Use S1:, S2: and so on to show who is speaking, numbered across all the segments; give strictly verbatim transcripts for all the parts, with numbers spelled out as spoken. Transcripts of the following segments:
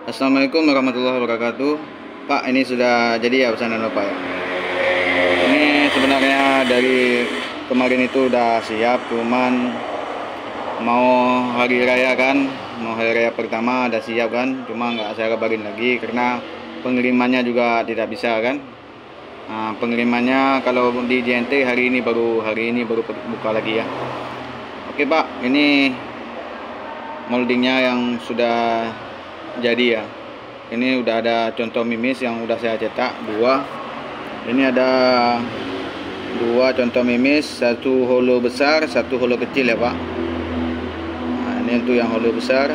S1: Assalamualaikum warahmatullahi wabarakatuh. Pak, ini sudah jadi ya pesanan Bapak ya? Ini sebenarnya dari kemarin itu udah siap, cuman mau hari raya kan, mau hari raya pertama udah siap kan, cuma nggak saya kabarin lagi karena pengirimannya juga tidak bisa kan. Nah, pengirimannya kalau di J N T hari ini baru hari ini baru buka lagi ya. Oke Pak, ini moldingnya yang sudah jadi ya. Ini udah ada contoh mimis yang udah saya cetak dua. Ini ada dua contoh mimis, satu holo besar, satu holo kecil ya Pak. Nah, ini untuk yang holo besar.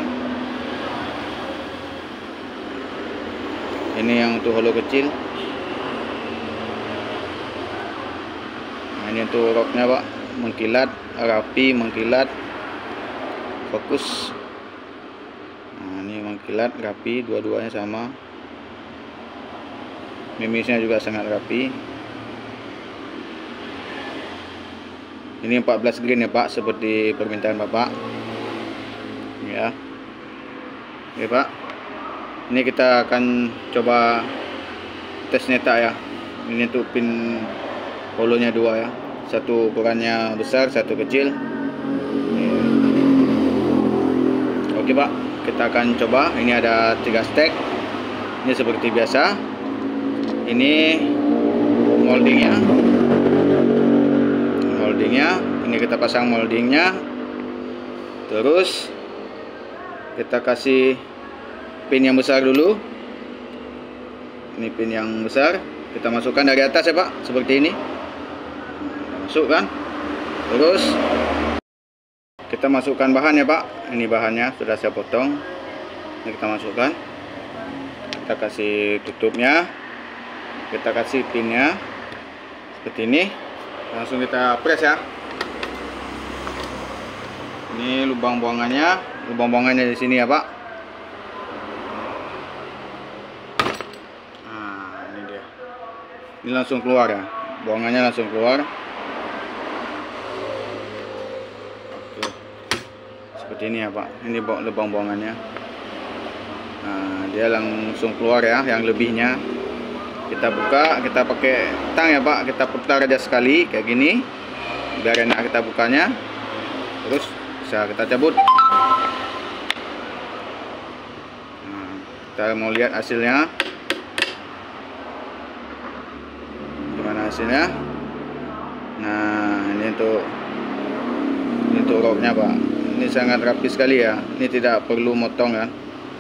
S1: Ini yang untuk holo kecil. Nah, ini untuk roknya Pak, mengkilat, rapi, mengkilat, fokus. Nah, ini mengkilat, rapi, dua-duanya sama. Mimisnya juga sangat rapi. Ini empat belas green ya Pak, seperti permintaan Bapak. Ya. Oke Pak. Ini kita akan coba tes neta ya. Ini untuk pin holonya dua ya. Satu ukurannya besar, satu kecil. Oke Pak, kita akan coba. Ini ada tiga stek. Ini seperti biasa. Ini moldingnya. Moldingnya. Ini kita pasang moldingnya. Terus kita kasih pin yang besar dulu. Ini pin yang besar. Kita masukkan dari atas ya Pak, seperti ini. Masukkan. Terus kita masukkan bahan ya Pak. Ini bahannya sudah saya potong. Ini kita masukkan. Kita kasih tutupnya. Kita kasih pinnya seperti ini. Langsung kita press ya. Ini lubang buangannya. Lubang buangannya di sini ya Pak. Nah, ini dia. Ini langsung keluar ya. Buangannya langsung keluar. Oke. Seperti ini ya Pak. Ini lubang buangannya. Nah, dia langsung keluar ya, yang lebihnya. Kita buka, kita pakai tang ya Pak. Kita putar aja sekali kayak gini, biar enak kita bukanya. Terus bisa kita cabut. Nah, kita mau lihat hasilnya. Gimana hasilnya? Nah, ini untuk ini untuk roknya Pak. Ini sangat rapi sekali ya. Ini tidak perlu motong kan.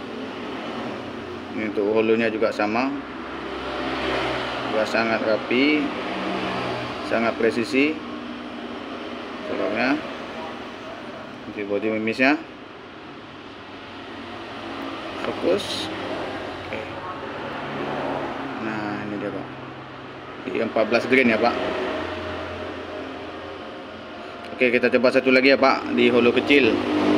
S1: Ini untuk holonya juga sama. Sangat rapi, sangat presisi roknya. Ini bodi mimisnya, fokus. Oke. Nah, ini dia Pak, di empat belas green ya Pak. Oke, kita coba satu lagi ya Pak, di holo kecil.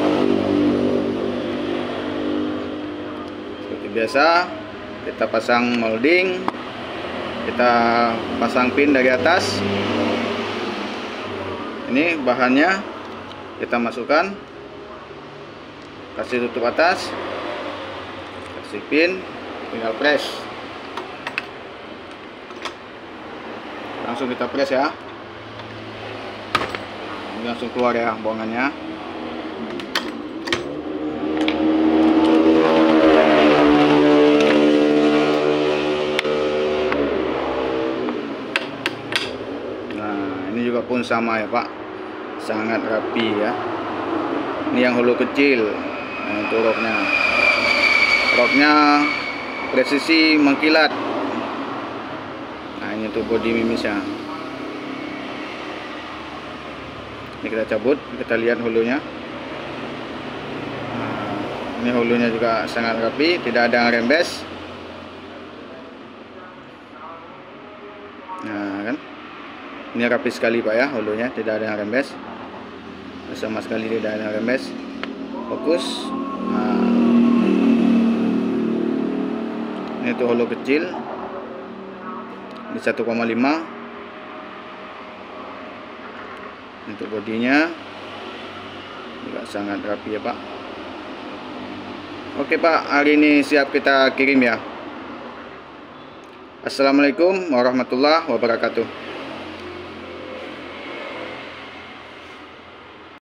S1: Seperti biasa, kita pasang molding. Kita pasang pin dari atas. Ini bahannya kita masukkan, kasih tutup atas, kasih pin, tinggal press. Langsung kita press ya. Ini langsung keluar ya buangannya. Juga pun sama ya Pak, sangat rapi ya. Ini yang holo kecil. Nah, untuk roknya, roknya presisi mengkilat. Nah, ini untuk bodi mimisnya. Ini kita cabut, kita lihat holonya. Nah, ini holonya juga sangat rapi, tidak ada yang rembes. Nah kan, ini rapi sekali Pak ya, holonya tidak ada yang rembes, sama sekali tidak ada yang rembes. Fokus. Nah, ini tuh holo kecil di satu koma lima. Untuk bodinya juga sangat rapi ya Pak. Oke Pak, hari ini siap kita kirim ya. Assalamualaikum warahmatullahi wabarakatuh.